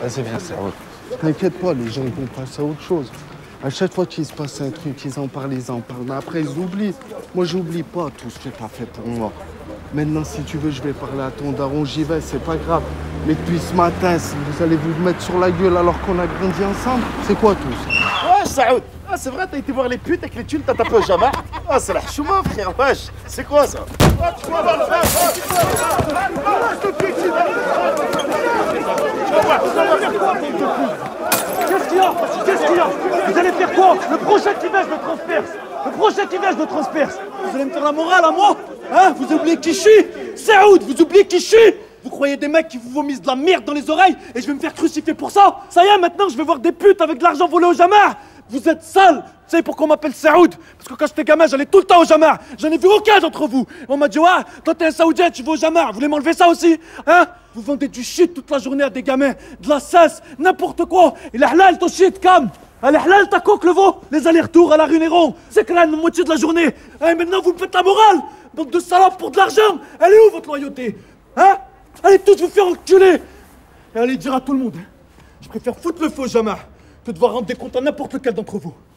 Vas-y, viens, c'est route. T'inquiète pas, les gens ils vont passer à autre chose. À chaque fois qu'il se passe un truc, ils en parlent. Mais après, ils oublient. Moi, j'oublie pas tout ce que t'as fait pour moi. Maintenant, si tu veux, je vais parler à ton daron, j'y vais, c'est pas grave. Mais depuis ce matin, si vous allez vous mettre sur la gueule alors qu'on a grandi ensemble, c'est quoi tout ça? Wesh, Saoud. Ah, c'est vrai, t'as été voir les putes avec les thunes, t'as tapé au Jama. Ah, c'est la chouma, frère, wesh. C'est quoi ça? Qu'est-ce qu'il y a? Qu'est-ce qu'il y a? Vous allez faire quoi? Le prochain qui va, je le transperce. Le prochain qui va, je le transperce. Vous allez me faire la morale à moi? Hein? Vous oubliez qui je suis? Saoud, vous oubliez qui je suis? Vous croyez des mecs qui vous vomissent de la merde dans les oreilles et je vais me faire crucifier pour ça? Ça y est, maintenant je vais voir des putes avec de l'argent volé au Jama. Vous êtes sales. Vous savez pourquoi on m'appelle Saoud? Parce que quand j'étais gamin, j'allais tout le temps au Jama. J'en ai vu aucun d'entre vous. On m'a dit, ouais, toi t'es un Saoudien, tu vas au Jama. Vous voulez m'enlever ça aussi? Hein? Vous vendez du shit toute la journée à des gamins. De la cesse, n'importe quoi. Et la halal, ton shit, cam. Elle est halal, ta coque, le veau. Les allers-retours à la rue Néron. C'est quand même la moitié de la journée. Et maintenant, vous me faites la morale. Bande de salopes pour de l'argent. Elle est où, votre loyauté? Hein? Allez tous vous faire enculer. Et allez dire à tout le monde, hein, je préfère foutre le feu au Jama que de devoir rendre des comptes à n'importe lequel d'entre vous.